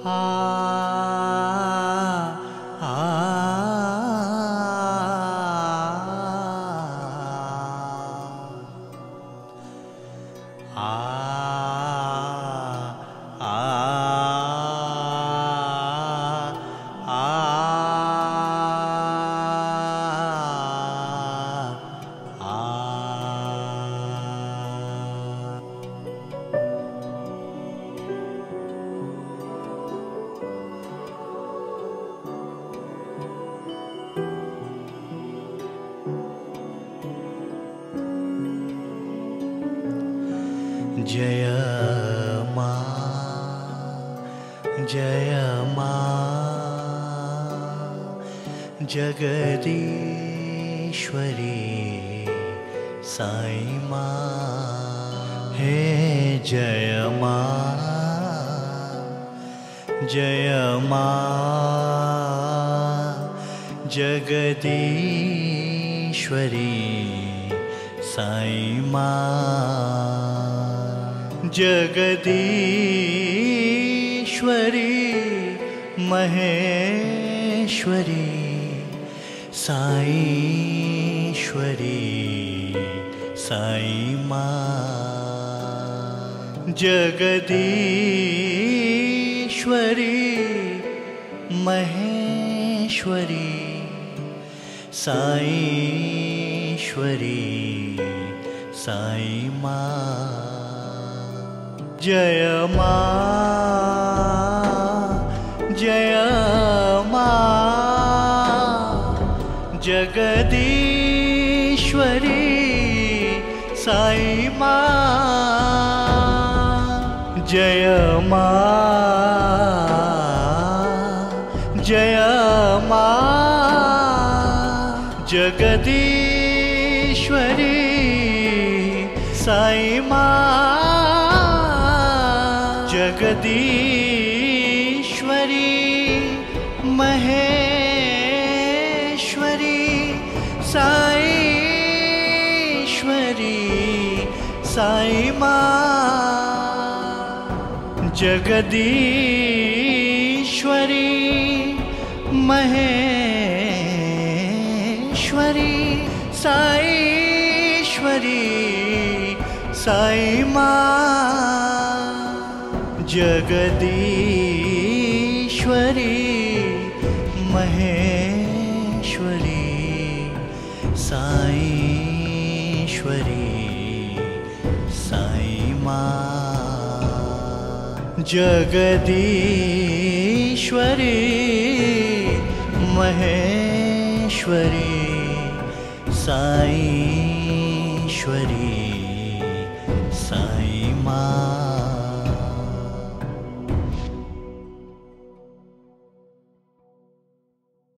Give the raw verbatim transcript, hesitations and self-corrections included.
जय मां जय मां जगदीश्वरी साई मां हे जय मां जय मां जगदीश्वरी साई मां जगदीश्वरी महेश्वरी साईश्वरी साई मां जगदीश्वरी महेश्वरी साईश्वरी साई मां जय मां जय मां जगदीश्वरी साई मां जय मां जय मां जगदीश्वरी साई मां जगदीश्वरी महेश्वरी साईश्वरी साई मां जगदीश्वरी महेश्वरी साईश्वरी साई मां जगदीश्वरी महेश्वरी साईश्वरी साई मां जगदीश्वरी महेश्वरी साईश्वरी साई मां